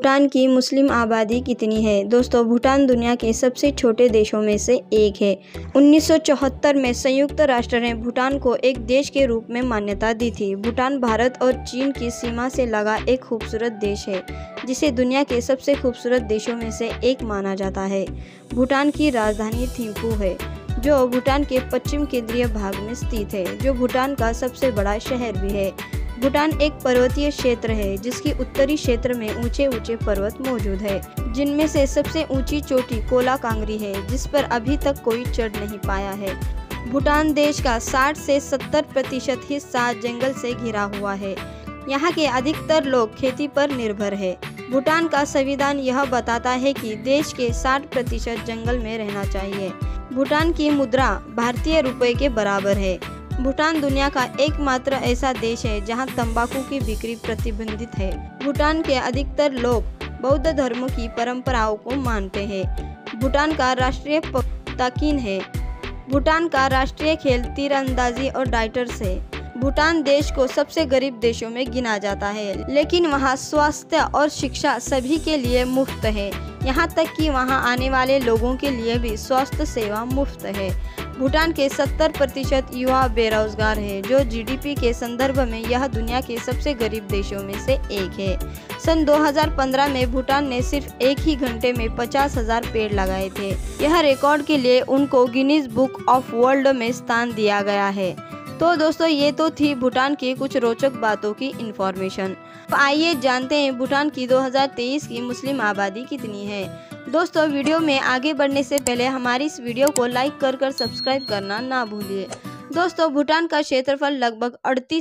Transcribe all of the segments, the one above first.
भूटान की मुस्लिम आबादी कितनी है? दोस्तों, भूटान दुनिया के सबसे छोटे देशों में से एक है। 1974 में संयुक्त राष्ट्र ने भूटान को एक देश के रूप में मान्यता दी थी। भूटान भारत और चीन की सीमा से लगा एक खूबसूरत देश है, जिसे दुनिया के सबसे खूबसूरत देशों में से एक माना जाता है। भूटान की राजधानी थिम्पू है, जो भूटान के पश्चिम केंद्रीय भाग में स्थित है, जो भूटान का सबसे बड़ा शहर भी है। भूटान एक पर्वतीय क्षेत्र है, जिसकी उत्तरी क्षेत्र में ऊंचे ऊंचे पर्वत मौजूद है, जिनमें से सबसे ऊंची चोटी कोला कांगरी है, जिस पर अभी तक कोई चढ़ नहीं पाया है। भूटान देश का 60 से 70% हिस्सा जंगल से घिरा हुआ है। यहाँ के अधिकतर लोग खेती पर निर्भर है। भूटान का संविधान यह बताता है कि देश के 60% जंगल में रहना चाहिए। भूटान की मुद्रा भारतीय रुपये के बराबर है। भूटान दुनिया का एकमात्र ऐसा देश है जहां तंबाकू की बिक्री प्रतिबंधित है। भूटान के अधिकतर लोग बौद्ध धर्म की परंपराओं को मानते हैं। भूटान का राष्ट्रीय पक्षी ताकिन है। भूटान का राष्ट्रीय खेल तीरंदाजी और डाइटर्स है। भूटान देश को सबसे गरीब देशों में गिना जाता है, लेकिन वहाँ स्वास्थ्य और शिक्षा सभी के लिए मुफ्त है। यहाँ तक कि वहाँ आने वाले लोगों के लिए भी स्वास्थ्य सेवा मुफ्त है। भूटान के 70% युवा बेरोजगार है, जो जीडीपी के संदर्भ में यह दुनिया के सबसे गरीब देशों में से एक है। सन 2015 में भूटान ने सिर्फ एक ही घंटे में 50,000 पेड़ लगाए थे। यह रिकॉर्ड के लिए उनको गिनीज बुक ऑफ वर्ल्ड में स्थान दिया गया है। तो दोस्तों, ये तो थी भूटान की कुछ रोचक बातों की इन्फॉर्मेशन। तो आइए जानते हैं भूटान की 2023 की मुस्लिम आबादी कितनी है। दोस्तों, वीडियो में आगे बढ़ने से पहले हमारी इस वीडियो को लाइक कर सब्सक्राइब करना ना भूलिए। दोस्तों, भूटान का क्षेत्रफल लगभग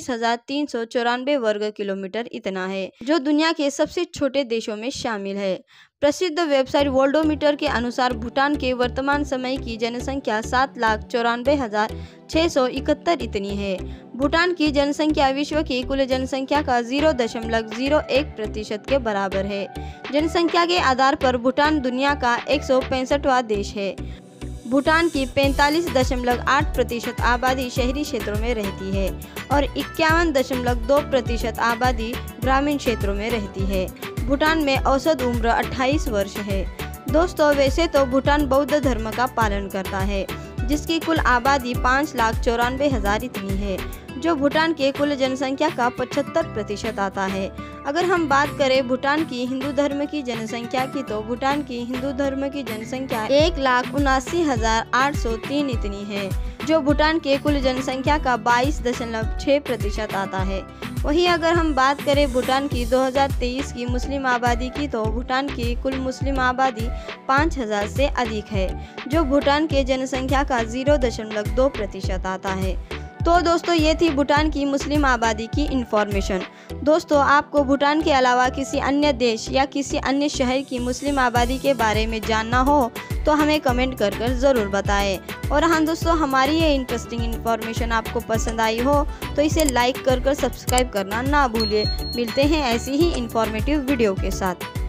38,394 वर्ग किलोमीटर इतना है, जो दुनिया के सबसे छोटे देशों में शामिल है। प्रसिद्ध वेबसाइट वर्ल्डोमीटर के अनुसार भूटान के वर्तमान समय की जनसंख्या 7,94,671 इतनी है। भूटान की जनसंख्या विश्व की कुल जनसंख्या का 0.01% के बराबर है। जनसंख्या के आधार पर भूटान दुनिया का 165वां देश है। भूटान की 45.8% आबादी शहरी क्षेत्रों में रहती है और 51.2% आबादी ग्रामीण क्षेत्रों में रहती है। भूटान में औसत उम्र 28 वर्ष है। दोस्तों, वैसे तो भूटान बौद्ध धर्म का पालन करता है, जिसकी कुल आबादी 5,94,000 इतनी है, जो भूटान के कुल जनसंख्या का 75% आता है। अगर हम बात करें भूटान की हिंदू धर्म की जनसंख्या की, तो भूटान की हिंदू धर्म की जनसंख्या 1,79,803 इतनी है, जो भूटान के कुल जनसंख्या का 22.6% आता है। वहीं अगर हम बात करें भूटान की 2023 की मुस्लिम आबादी की, तो भूटान की कुल मुस्लिम आबादी 5,000 से अधिक है, जो भूटान के जनसंख्या का 0.2% आता है। तो दोस्तों, ये थी भूटान की मुस्लिम आबादी की इन्फॉर्मेशन। दोस्तों, आपको भूटान के अलावा किसी अन्य देश या किसी अन्य शहर की मुस्लिम आबादी के बारे में जानना हो तो हमें कमेंट कर ज़रूर बताएं। और हाँ दोस्तों, हमारी ये इंटरेस्टिंग इन्फॉर्मेशन आपको पसंद आई हो तो इसे लाइक कर सब्सक्राइब करना ना भूलिए। मिलते हैं ऐसी ही इन्फॉर्मेटिव वीडियो के साथ।